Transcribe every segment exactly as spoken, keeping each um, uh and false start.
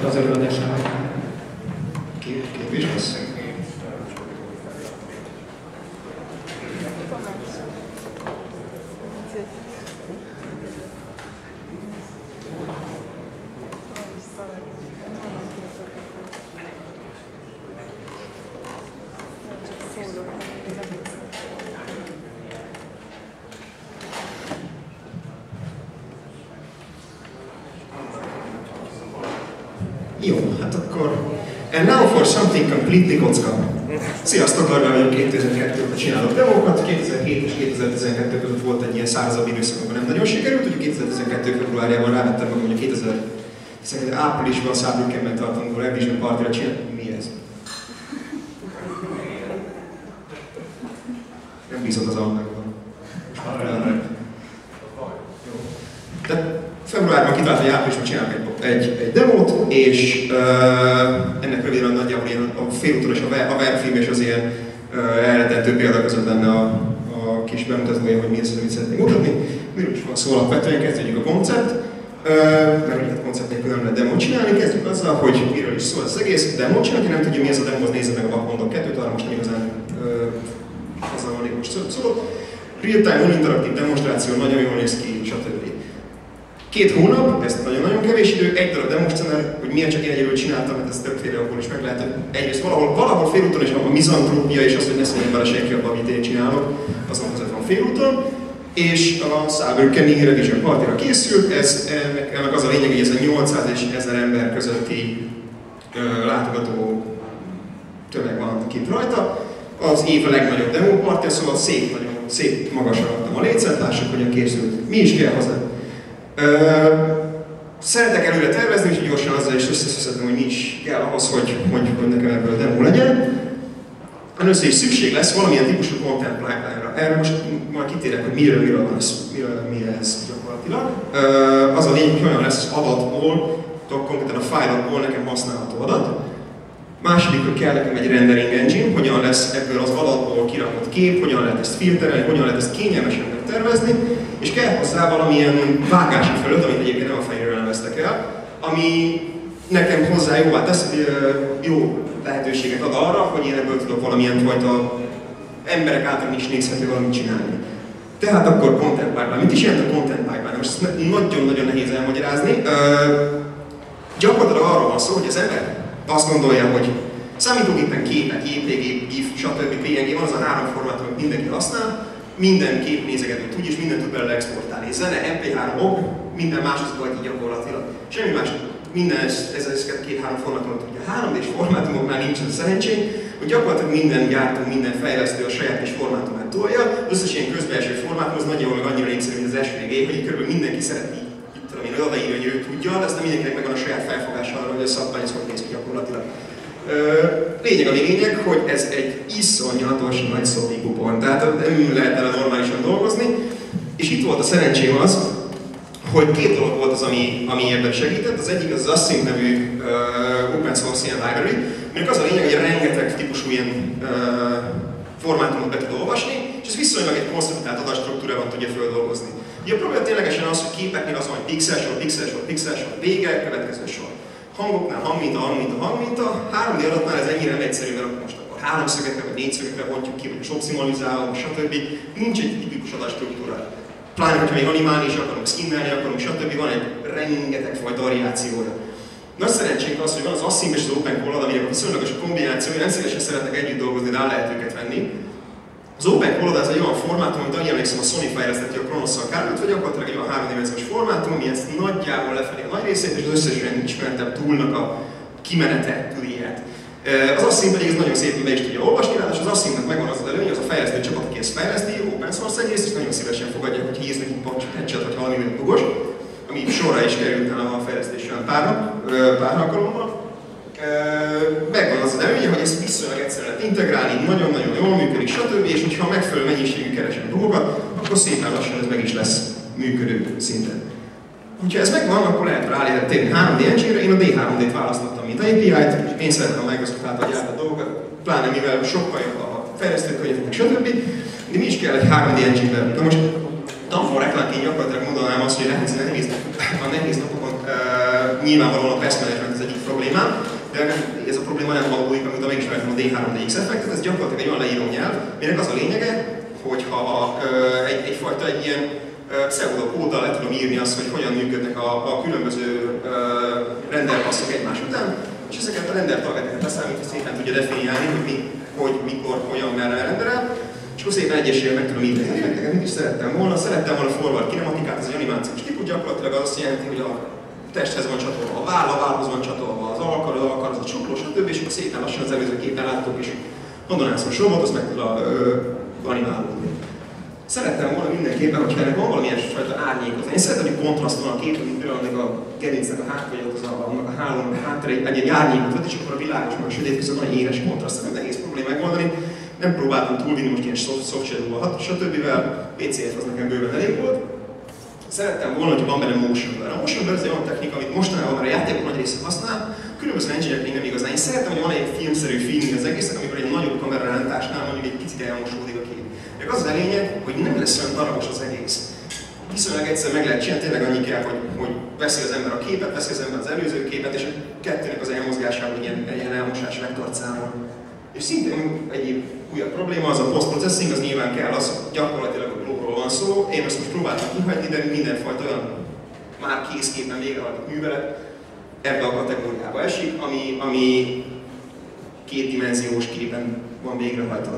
az előadásával. Képés lesz? Jó, hát akkor... And now for something completely kocka. Sziasztok, Arván vagyok, kétezer-kettőben csinálok demókat. kétezer-hét és kétezer-tizenkettő között volt egy ilyen szárazabb időszak, amikor nem nagyon sikerült, úgyhogy kétezer-tizenkettő februárjában rávettem magam, hogy a kétezer-tizenkettő áprilisban Saarbrückenben tartandó Revision Party-ra csinálni. Mi ez? Nem bízok az almákban. De februárban kitalált, hogy áprilisban csinálok egy, egy, egy demót, és uh, ennek röviden nagyjából ilyen a félúton és a webfilm és az ilyen uh, elretentő példa között lenne a, a kis bemutatója, hogy mi az, amit szeretnék mutatni. Miről is van szó alapvetően, kezdjük a koncept. Uh, mert ugye a koncept nélkül nem lehet demót csinálni, kezdjük azzal, hogy miről is szól az egész. Demót csinálni, ha nem tudja mi ez a demo, az nézze meg a Vakmondok kettőt, arra most nem igazán uh, azzal van most szólok. Real-time, uninteraktív demonstráció, nagyon jól néz ki, stb. Két hónap, ez nagyon-nagyon kevés idő, egy darab demoscenár, hogy miért csak én egyedül csináltam, mert ez többféle abból is meg lehet, hogy egyrészt valahol, valahol félúton is van a mizantrópia, és az, hogy ne szóljon bele senki abba, amit én csinálok, azon között van félúton. És a Saarbrückeni Revision Party-ra készült, ez, ennek, ennek az a lényeg, hogy ez a nyolcszáz és ezer ember közötti ö, látogató tömeg van kint rajta. Az év a legnagyobb demópartja, szóval szép, nagyon szép magasra adtam a lécet, lássuk, hogyan készült. Mi is kell hozzá. Uh, szeretek előre tervezni, úgyhogy gyorsan azzal is összeszedtem, hogy mi is kell ahhoz, hogy, hogy, hogy nekem ebből demo legyen. Először is szükség lesz valamilyen típusú content pipeline-ra. Erre most majd kitérek, hogy miről, miről van ez, miről, mi ez gyakorlatilag. Uh, az a lényeg, hogy olyan lesz az adatból, konkrétan a fájlokból nekem használható adat. Második, hogy kell nekem egy rendering engine, hogyan lesz ebből az adatból kirakott kép, hogyan lehet ezt filterelni, hogyan lehet ezt kényelmesen tervezni, és kell hozzá valamilyen vágási felület, amit egyébként nem a fejéről nem vesztek el, ami nekem hozzá jóvá tesz, jó lehetőséget ad arra, hogy én ebből tudok valamilyen fajta emberek által is nézhető valamit csinálni. Tehát akkor content pipeline. Mit is jelent a content pipeline? Most nagyon-nagyon nehéz elmagyarázni. Uh, gyakorlatilag arról van szó, hogy az ember azt gondolja, hogy számítógépen képek, jé pé gé, gif, stb. pé en gé van, az a három formátum, amit mindenki használ. Minden kép nézegetőt tud, és mindent tud belőle exportálni. Zene, em pé három, ok, minden más az vagy gyakorlatilag. Semmi más, minden ezeket két-három formátumot tudja. három dés formátumoknál nincs az szerencsén, hogy gyakorlatilag minden gyártó, minden fejlesztő a saját kis formátumát tolja. Az összes ilyen közbelső formátum az nagyjából meg annyira népszerű, mint az es vé gé, hogy így körülbelül mindenki szereti, itt tudom én, odaírni, hogy ő tudja, de aztán mindenkinek megvan a saját felfogása arra, hogy a szabvány az hogy néz ki gyakorlatilag. Lényeg a lényeg, hogy ez egy iszonyatos nagy szobikupon, tehát nem lehet vele normálisan dolgozni, és itt volt a szerencsém az, hogy két dolog volt az, ami, ami ebben segített. Az egyik az az Async nevű uh, open source ilyen library, aminek az a lényeg, hogy rengeteg típusú ilyen uh, formátumot be tud olvasni, és ez viszonylag egy konszolidált adatstruktúrában tudja földolgozni. Ugye a probléma ténylegesen az, hogy képeknél az van, hogy pixelsor, pixelsor, pixelsor, vége, következő sor. Hangoknál hangminta, hangminta, hangminta, három dé adatnál ez ennyire nem egyszerű, mert most akkor háromszögekre vagy négyszögekre bontjuk ki, vagy optimalizálunk, stb. Nincs egy tipikus adatstruktúra. Pláne, hogyha még animálni is akarunk, skinnelni akarunk, stb. Van egy rengeteg fajta variációja. Nagy szerencsénk az, hogy van az Async és az Open Collab, aminek a viszonylagos a kombinációja, nem szívesen szeretnek együtt dolgozni, de el lehet őket venni. Az Open Collab az egy olyan formátum, amit annyi emlékszem, a Sony fejlesztette a Kronosszal kárult, vagy gyakorlatilag egy olyan háromdimenziós formátum, ami ezt nagyjából lefelé a nagy részét, és az összes olyan ismertebb túlnak a kimenete tud ilyet. Az Async pedig ez nagyon szépen be is tudja olvasni, ráadásul az Asyncnak megvan az az előny, az a fejlesztő csapat, aki ezt fejleszti, open source egyrészt, és nagyon szívesen fogadják, hogy híz nekik patch-et, vagy valami dugos, ami sorra is került nálam a fejlesztésen pár, pár alkalommal. Megvan az az előnye, hogy ezt viszonylag egyszerűen lehet integrálni, nagyon-nagyon jól működik, stb. És hogyha megfelelő mennyiségű keresem dolgokat, akkor szépen lassan ez meg is lesz működő szinten. Ha ez megvan, akkor lehet rá térni három dé engine-re, én a dé három dét választottam, mint á pé í-t, én szeretem a Microsoft által gyártott dolgokat, pláne mivel sokkal jobb a fejlesztőkörnyezetnek, stb. De mi is kell egy három dé engine-ben. Na most tanfor reklámként gyakorlatilag mondanám azt, hogy nehéz, nehéz, a nehéz napokon uh, nyilvánvalóan a pest management az egyik probléma. problémám, de ez a probléma nem valódik, amit a megismertem a dé három dé iksz effektet, ez gyakorlatilag egy olyan leíró nyelv, aminek az a lényege, hogyha egy, egyfajta egy ilyen pseudokóddal le tudom írni azt, hogy hogyan működnek a, a különböző renderpasszok egymás után, és ezeket a render targeteket leszámítva szépen tudja definiálni, hogy, mi, hogy mikor, hogyan, merre renderel, és akkor szépen egyesével meg tudom írni. Ezeket mit is szerettem volna? Szerettem volna forward kinematikát, ez egy animációs típus, gyakorlatilag az azt jelenti, hogy a testhez van csatolva a váll, a vállhoz van csatolva az alkar, az alkar, az a csukló, stb. És akkor szépen lassan az előző képen láttok, és mondanászos robot, azt meg tud animálódni. Szerettem volna mindenképpen, hogyha ennek van valamilyen fajta árnyékot. Én szeretem, hogy kontraszt van a kép, mint például még a gerincnek a hát, vagy ott az a, a hálón, a háttere egy, egy árnyékot vett, és akkor a világos, meg a sötét között nagyon éles kontraszt, nem egész probléma megoldani. Nem próbáltam túlvinni most ilyen soft shadow-val, stb. pé cé ef az nekem bőven elég volt. Szerettem volna, hogy van benne motion blur. A motion blur az egy olyan technika, amit mostanában már a játékok nagy része használ, különböző engine-ek még nem igazán. Én szerettem, hogy van egy filmszerű feeling az egésznek, amikor egy nagyobb kamerarántásnál mondjuk egy picit elmosódik a kép. De az a lényeg, hogy nem lesz olyan darabos az egész. Viszonylag egyszer meg lehet csinálni, tényleg annyi kell, hogy, hogy veszi az ember a képet, veszi az ember az előző képet, és a kettőnek az elmozgásában egy ilyen, egy ilyen elmosás vektort számol. És szintén egyéb újabb probléma az a post-processing, az nyilván kell, az gyakorlatilag a globról van szó. Én ezt most próbáltam kihagyni, de mindenfajta olyan már készképen végrehajtott művelet ebbe a kategóriába esik, ami, ami kétdimenziós képen van végrehajtva.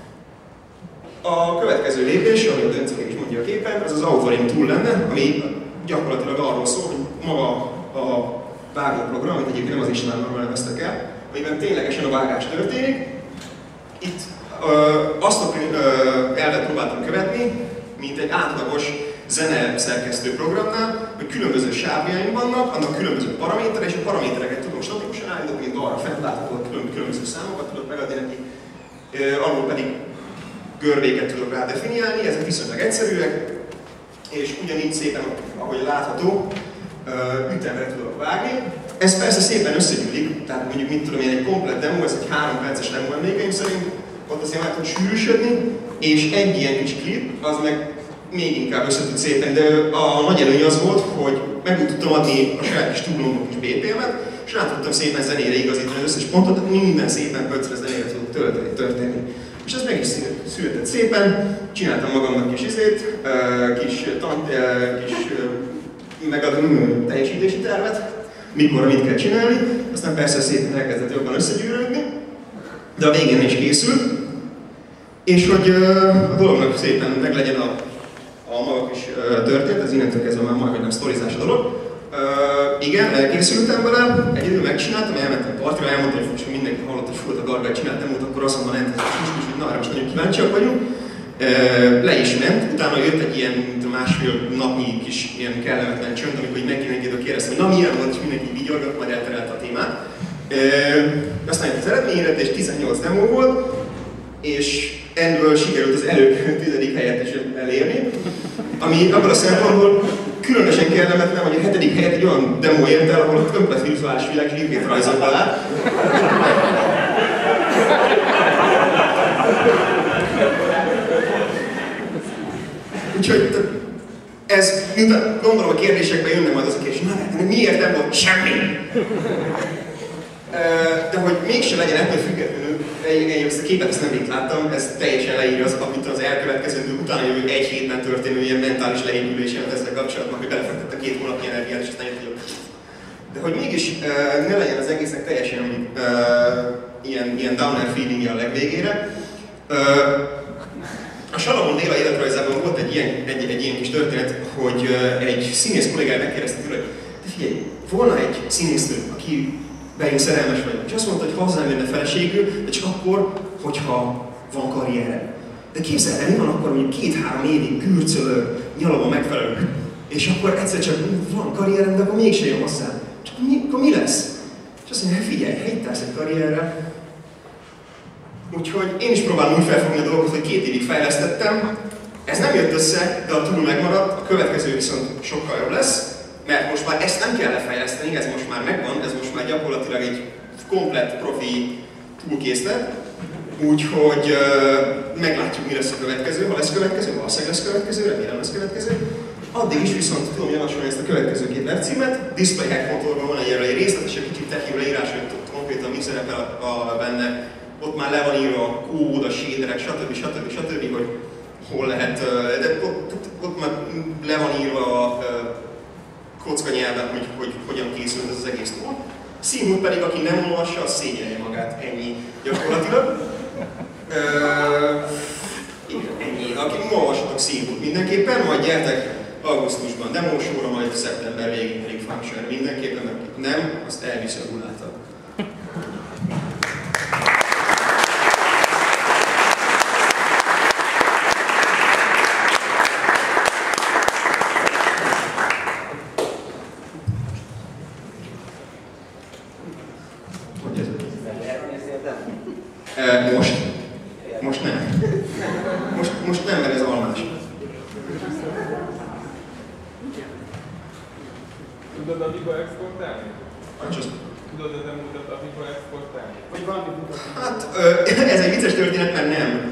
A következő lépés, ami a döntők is mondja a képen, az az Authoring Tool lenne, ami gyakorlatilag arról szól, hogy maga a vágóprogram, amit egyébként nem az Istvánnal neveztek el, amiben ténylegesen a vágás történik. Itt ö, azt a ö, elvet próbáltam követni, mint egy átlagos zene szerkesztő programnál, hogy különböző sávjaim vannak, annak különböző paraméterek, és a paramétereket tudom statikusan állítani, mint arra fent látható különböző számokat tudok megadni neki, ö, alul pedig görbéket tudok rá definiálni, ezek viszonylag egyszerűek, és ugyanígy szépen, ahogy látható, ütemre tudok vágni. Ez persze szépen összegyűlik, tehát mondjuk mit tudom én, egy komplett demo, ez egy három perces demo emlékeim szerint, ott azért már tud sűrűsödni, és egy ilyen kis klip, az meg még inkább össze tud szépen, de a nagy előny az volt, hogy meg úgy tudtam adni a saját kis túlomnak kis bé pé emet, és rá tudtam szépen zenére igazítani az összes pontot, minden szépen pöccre zenére tudok történni. És ez meg is született szépen, csináltam magamnak kis izét, kis, tant, kis megadom teljesítési tervet, mikor mit kell csinálni, aztán persze szépen elkezdett jobban összegyűrődni, de a végén is készült, és hogy a dolognak szépen meg legyen a, a maga kis történet, ez innentől kezdve már majdnem nem sztorizás a dolog. Uh, igen, elkészültem vele, egy idő megcsináltam, elmentem partira, elmondtam, hogy most mindenki hallott, hogy fult a gargát csináltam, út, akkor azt mondom, hogy hogy na, most nagyon kíváncsiak vagyunk. Uh, le is ment, utána jött egy ilyen másfél napnyi kis ilyen kellemetlen csönd, amikor mindenki mindenkitől kérdezte, hogy na milyen volt, és mindenki vigyorgott, majd elterelte a témát. Uh, aztán jött az eredményre, és tizennyolc demo volt, és ebből sikerült az elők tizedik helyet is elérni, ami abban a szempontból különösen kellemetlen, hogy a hetedik helyet egy olyan demo ért el, ahol a komplet vizuális világ zsírkét rajzolt alá. Úgyhogy ez, miután gondolom a kérdésekben jönne majd az a kérdés, na de miért nem volt semmi? De hogy mégse legyen ettől függetlenül, én ezt a képet ezt nem még láttam, ez teljesen leírja az, amit az elkövetkezendő utána jövő egy hétben történő ilyen mentális leépülésemet ezzel kapcsolatban, hogy belefektettem két hónapnyi energiát, és aztán jött de hogy mégis uh, ne legyen az egésznek teljesen uh, ilyen, ilyen downer feelingje a legvégére. Uh, a Salamon Déla életrajzában volt egy ilyen, egy, egy ilyen kis történet, hogy uh, egy színész kollégája megkérdezte tőle, hogy de figyelj, volna egy színésznő, aki beink szerelmes vagyok. És azt mondta, hogy hozzám jönne feleségül, de csak akkor, hogyha van karriere. De képzeld el, mi van akkor, hogy két-három évig kürcölök, nyalom a megfelelő. És akkor egyszer csak van karrierem, de akkor mégsem jön hozzá. Csak mi, akkor mi lesz? És azt mondja, figyelj, hitt állsz egy karrierre. Úgyhogy én is próbálom úgy felfogni a dolgot, hogy két évig fejlesztettem. Ez nem jött össze, de a túl megmaradt, a következő viszont sokkal jobb lesz. Mert most már ezt nem kell lefejleszteni, ez most már megvan, ez most már gyakorlatilag egy komplett profi túlkészlet. Úgyhogy uh, meglátjuk, mi lesz a következő, ha lesz következő, valószínűleg lesz következő, remélem lesz következő. Addig is viszont tudom javasolni ezt a következő két webcímet. Display Hack motorban van egy egy részletes, egy kicsit technikai leírás, hogy konkrétan mi szerepel a, a, benne. Ott már le van írva a kód, a shaderek, stb. stb. stb. Hogy hol lehet, de ott, ott, ott már le van írva a kocka nyelven, hogy, hogy hogyan készül ez az egész kód. Színhút pedig, aki nem olvassa, az szégyelje magát, ennyi gyakorlatilag. Igen, ennyi. Aki olvassatok színhút mindenképpen, majd gyertek augusztusban demósóra, majd szeptember végén pedig function mindenképpen, mert nem, azt elviszi a guláta. Most? Most nem. Most, most nem, mert ez almás. Tudod a Vigo exportálni? Ancsos. Tudod a demódat a Vigo exportálni? Vagy valami mutatni? Hát, ö, ez egy vicces történet, mert nem.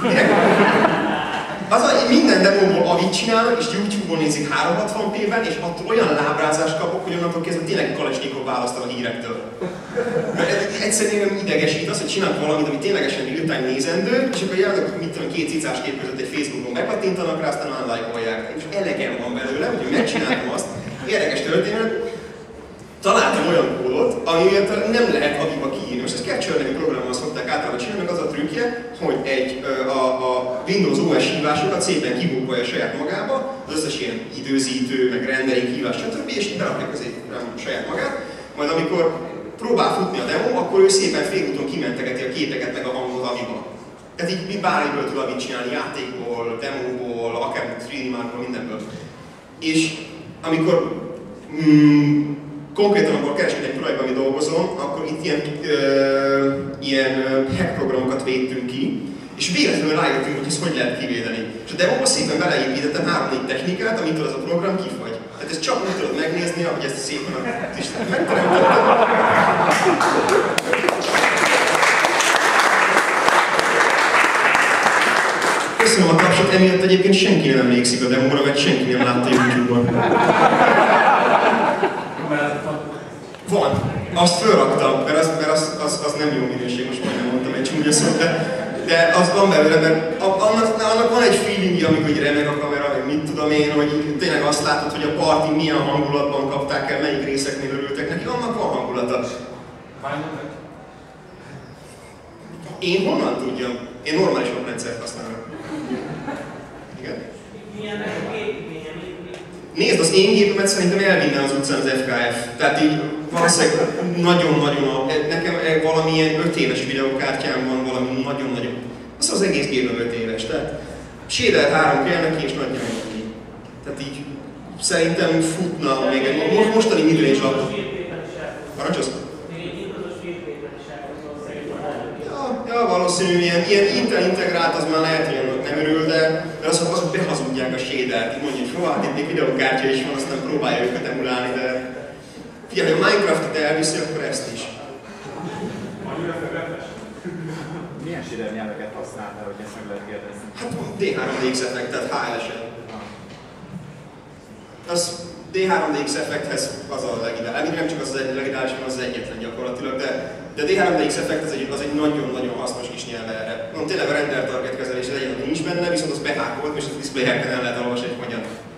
Az, hogy minden demóból avit csinálnak, és YouTube-on nézik háromszázhatvan pé-ben, és attól olyan lábrázást kapok, hogy onnantól kezdve tényleg Kalesnyikov választal a hírektől. Mert egyszerűen idegesít az, hogy csinálnak valamit, ami ténylegesen real-time nézendő, és akkor jelenleg, mit tudom, két cicás kép között egy Facebookon megpattintanak rá, aztán unlike-olják. És elegem van belőle, úgyhogy megcsináltam azt. Érdekes történet. Találtam olyan kódot, amiért nem lehet aviba kiírni. Most ezt Capture nevű programmal szokták általában csinálni, meg az a trükkje, hogy egy, a, a Windows o es hívásokat szépen kibukkolja saját magába, az összes ilyen időzítő, meg rendering hívás, stb. És berakja közé saját magát. Majd amikor próbál futni a demo, akkor ő szépen félúton kimentegeti a képeket meg a hangot aviba. Tehát így bármiből tud avit csinálni, játékból, demóból, akár három dé Markból, mindenből. És amikor mm, konkrétan, amikor keresünk egy projektben, ami dolgozom, akkor itt ilyen, ö, ilyen hack programokat védtünk ki, és véletlenül rájöttünk, hogy ezt hogy lehet kivédeni. És a demóban szépen beleépítettem három-négy technikát, amitől az a program kifagy. Tehát ezt csak úgy tudod megnézni, ahogy ezt szépen a Isten megteremtettem. Köszönöm a tapsot, emiatt egyébként senki nem emlékszik a demóra, mert senki nem látta YouTube-on. Van. Azt fölraktam, mert az, mert az, az, az nem jó minőség, most majdnem mondtam egy csúnya szót, de, de az van belőle, mert annak, annak van egy feelingje, amikor így remeg a kamera, meg mit tudom én, hogy tényleg azt látod, hogy a party milyen hangulatban kapták el, melyik részeknél örültek neki, annak van hangulata. Én honnan tudjam? Én normális oprendszert használok. Igen? Nézd, az én gépemet szerintem elvinne az utcán az ef ká ef. Tehát így valószínűleg nagyon-nagyon a... Nekem valamilyen öt éves videókártyám van, valami nagyon-nagyon... Az az egész gépem öt éves, tehát shader három kell neki és nagyjából annyi. Tehát így szerintem futna még egy... Most, mostani midrange laptop. Parancsolsz? Ja, ja, valószínű, ilyen, ilyen Intel integrált az már lehet, hogy annak nem örül, de mert azok, azok behazudják a shadert, így mondja, hogy hova, itt még videókártya is van, aztán próbálja őket emulálni, de figyelj, ha Minecraftot elviszi, akkor ezt is. Milyen shader nyelveket használtál, hogy ezt meg lehet kérdezni? Hát dé három dé iksz effekt, tehát há el es-en. Az dé három dé iksz effekthez az a legideális, nem csak az az legideális, hanem az az egyetlen gyakorlatilag, de, de a dé három dé iksz effekt az egy, az egy nagyon-nagyon hasznos kis nyelv erre. No, tényleg a render target kezelés egyetlen nincs benne, viszont az behákolt, és a display hacken el lehet olvasni, hogy hogyan